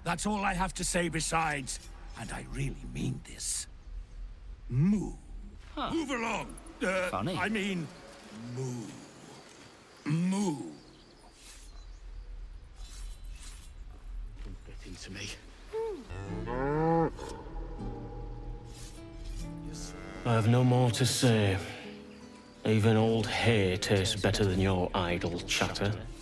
That's all I have to say besides, and I really mean this. Moo. Huh. Move along. Funny. I mean, moo. Moo. Don't get into me. I have no more to say. Even old hay tastes better than your idle chatter.